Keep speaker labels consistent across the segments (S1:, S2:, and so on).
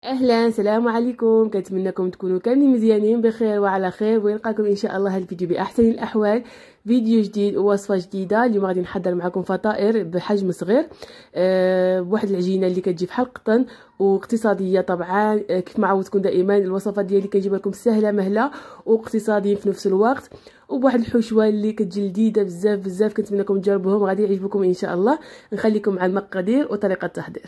S1: اهلا، السلام عليكم. كنتمنىكم تكونوا كاملين مزيانين بخير وعلى خير، ويلقاكم ان شاء الله الفيديو باحسن الاحوال. فيديو جديد ووصفه جديده. اليوم غادي نحضر معكم فطائر بحجم صغير بواحد العجينه اللي كتجي بحال القطن واقتصاديه. طبعا كيف ما عودتكم دائما الوصفات ديالي كنجيب لكم سهله مهله واقتصاديه في نفس الوقت، وبواحد الحشوه اللي كتجي لذيذه بزاف بزاف. كنتمنىكم تجربوهم، غادي يعجبكم ان شاء الله. نخليكم مع المقادير وطريقه التحضير.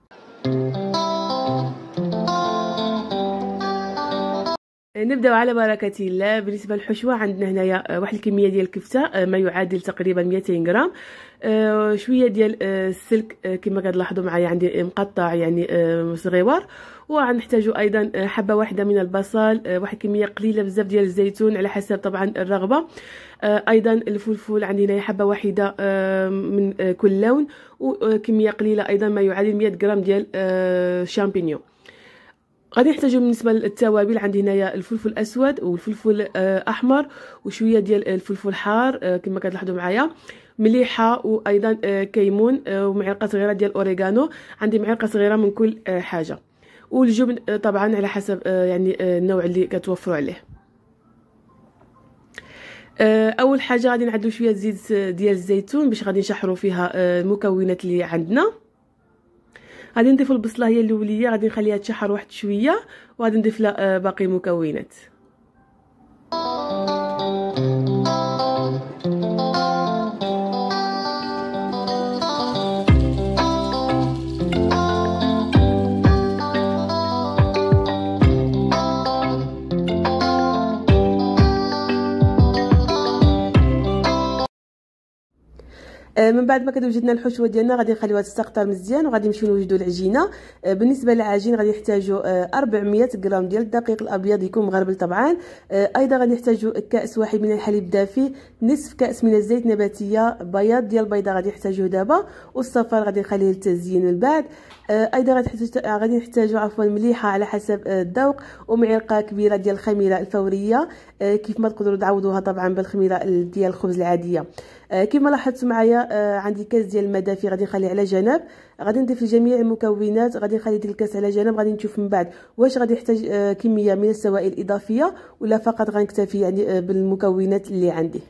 S1: نبداو على بركه الله. بالنسبه للحشوه عندنا هنايا واحد الكميه ديال الكفته ما يعادل تقريبا 200 غرام، شويه ديال السلك كما كتلاحظوا معايا عندي مقطع يعني صغيور، وغنحتاجوا ايضا حبه واحده من البصل، واحد كميه قليله بزاف ديال الزيتون على حسب طبعا الرغبه، ايضا الفلفل عندي هنا حبه واحده من كل لون، وكميه قليله ايضا ما يعادل 100 غرام ديال شامبينيون. غادي نحتاجو بالنسبه للتوابل عندي هنايا الفلفل الاسود والفلفل احمر وشويه ديال الفلفل حار كما كتلاحظوا معايا، مليحه وايضا كيمون ومعلقه صغيره ديال الاوريغانو، عندي معلقه صغيره من كل حاجه، والجبن طبعا على حسب يعني النوع اللي كتوفروا عليه. اول حاجه غادي نعدو شويه زيت ديال الزيتون باش غادي نشحروا فيها المكونات اللي عندنا. غادي نضيفوا البصله هي الاوليه، غادي نخليها تشحر واحد شويه وغادي نضيف لها باقي المكونات. من بعد ما وجدنا الحشوه ديالنا غادي نخليوها تستقطر مزيان، وغادي نمشيو نوجدوا العجينه. بالنسبه للعجين غادي نحتاجوا 400 غرام ديال الدقيق الابيض يكون مغربل طبعا، ايضا غادي نحتاجوا كاس واحد من الحليب الدافي، نصف كاس من الزيت النباتيه، بياض ديال البيضه غادي نحتاجوه دابا، والصفار غادي نخليه للتزيين من بعد. ايضا غادي نحتاجوا مليحه على حسب الذوق، ومعلقه كبيره ديال الخميره الفوريه كيف ما تقدروا تعوضوها طبعا بالخميره ديال الخبز العاديه. كما لاحظتوا معايا عندي كاس ديال الماء دافي غادي نخليه على جنب، غادي نضيف جميع المكونات، غادي نخلي ديك الكاس على جنب، غادي نشوف من بعد واش غادي يحتاج كميه من السوائل الاضافيه ولا فقط غنكتفي يعني بالمكونات اللي عندي.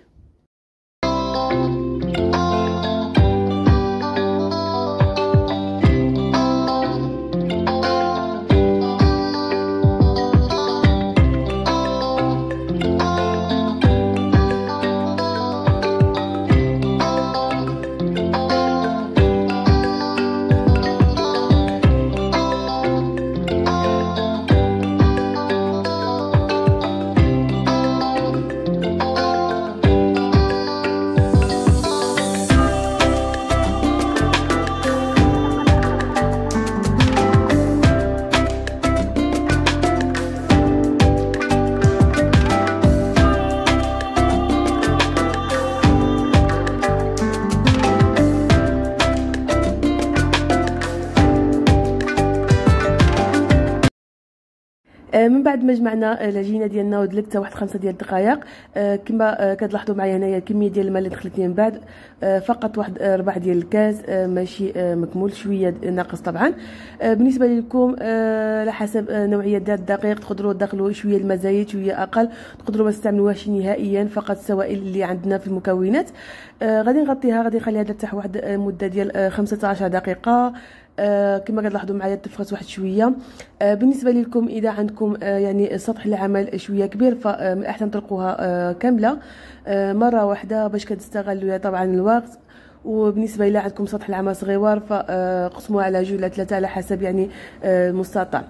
S1: من بعد ما جمعنا العجينه ديالنا ودلكتها واحد 5 ديال الدقائق، كما كتلاحظوا معايا هنايا الكميه ديال الماء اللي دخلت لي من بعد فقط واحد 4 ديال الكاس، ماشي مكمول، شويه ناقص طبعا. بالنسبه لكم على حسب نوعيه ديال الدقيق تقدروا تدخلوا شويه الماء زايد شويه اقل، تقدروا ما تستعملوهاش نهائيا، فقط السوائل اللي عندنا في المكونات. غادي نغطيها، غادي نخليها ترتاح واحد مده ديال 15 دقيقه. كما كتلاحظوا معايا تفرت واحد شويه. بالنسبه لكم اذا عندكم يعني سطح العمل شويه كبير فمن الاحسن تطلقوها كامله مره واحده باش كتستغلوا طبعا الوقت. وبالنسبه الى عندكم سطح العمل صغيور فقسموها على 2 ولا 3 على حسب يعني المستطاع.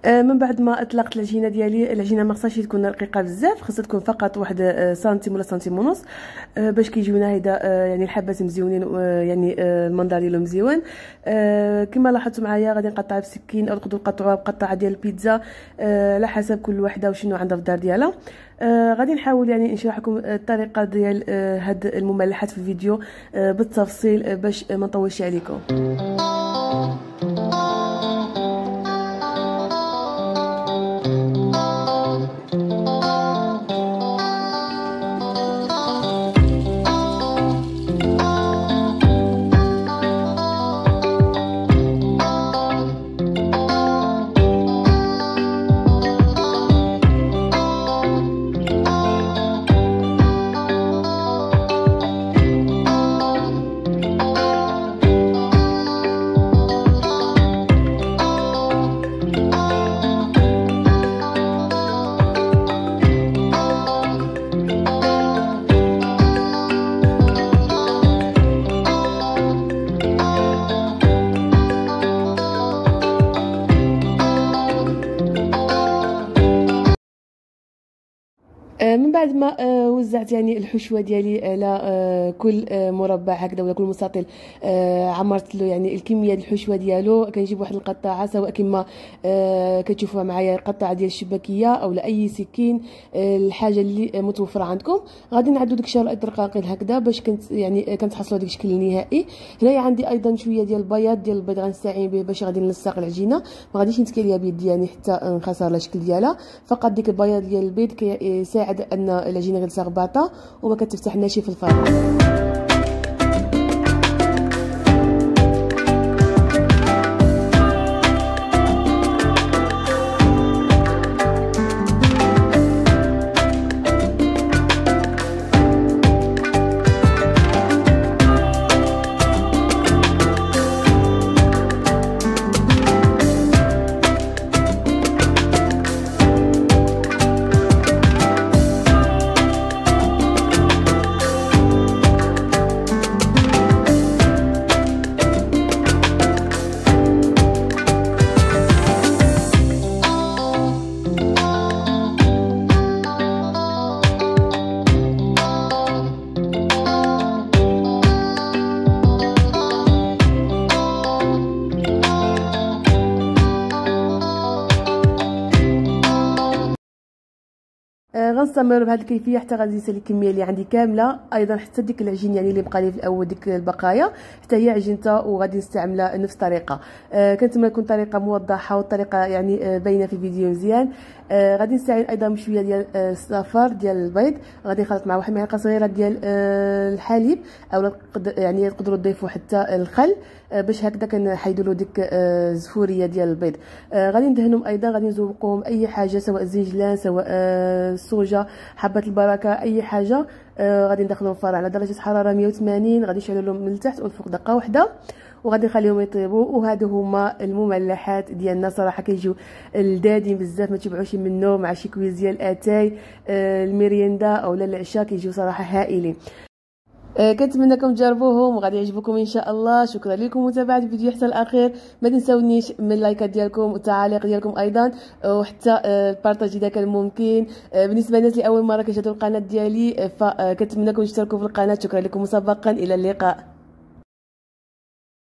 S1: من بعد ما اطلقت العجينه ديالي، العجينه ما خصهاش تكون رقيقه بزاف، خاصها تكون فقط واحد سنتيم ولا سنتيم ونص باش كيجيونا هيدا يعني الحبات مزيونين، يعني المنظر ديالو مزيون. كما لاحظتوا معايا غادي نقطعها بسكين او نقدروا نقطعوها بقطعه ديال البيتزا على حسب كل وحده وشنو عندها في الدار ديالها. غادي نحاول يعني نشرح لكم الطريقه ديال هاد المملحات في الفيديو بالتفصيل باش ما نطولش عليكم. من بعد ما وزعت يعني الحشوه ديالي على كل مربع هكذا ولا كل مستطيل، عمرت له يعني الكميه ديال الحشوه ديالو. كنجيب واحد القطاعه سواء كما كتشوفوها معايا، القطاعه ديال الشباكيه او اي سكين، الحاجه اللي متوفره عندكم. غادي نعدو ديك الشرائط رقاقيل هكذا باش كنتحصلوا ديك الشكل النهائي. هنايا عندي ايضا شويه ديال البيض غنستعين به باش غادي نلصق العجينه، ما غاديش نتكي ليها بيدي يعني حتى نخسر لها الشكل ديالها. فقط ديك البياض ديال البيض كيساعد ان العجينه غتلصق باطه وما كتفتحناش في الفرن. غنستمر بهذه الكيفيه حتى غادي نسالي الكميه اللي عندي كامله. ايضا حتى ديك العجين يعني اللي بقى لي في الاول، ديك البقايا حتى هي عجينتها وغادي نستعملها نفس الطريقه. كنتمنى تكون طريقه موضحه والطريقه يعني باينه في الفيديو مزيان. غادي نستعين ايضا بشويه ديال الصفار ديال البيض، غادي نخلط مع واحد المعلقه صغيره ديال الحليب، او يعني تقدروا تضيفوا حتى الخل باش هكذا كنحيدوا له ديك الزفوريه ديال البيض. غادي ندهنهم ايضا، غادي نزوقوهم اي حاجه سواء الزنجلان سواء الصوجه حبه البركه اي حاجه. غادي ندخلهم الفرن على درجه حراره 180، غادي نشعلوا لهم من التحت والفوق دقه واحده وغادي نخليهم يطيبوا. وهادو هما المملحات ديالنا، صراحه كيجيو لذاذين بزاف، ما تشبعوش منه مع شي كويز ديال اتاي الميريندا او العشاء، كيجيو صراحه هائلين. كنتمنىكم تجربوهم وغادي يعجبوكم ان شاء الله. شكرا لكم متابعه الفيديو حتى الاخير، ما تنساونيش من اللايكات ديالكم والتعاليق ديالكم ايضا، وحتى البارطاج اذا كان ممكن. بالنسبه للناس اللي اول مره كيشاهدوا القناه ديالي فكنتمنىكم تشتركوا في القناه. شكرا لكم مسبقا، الى اللقاء.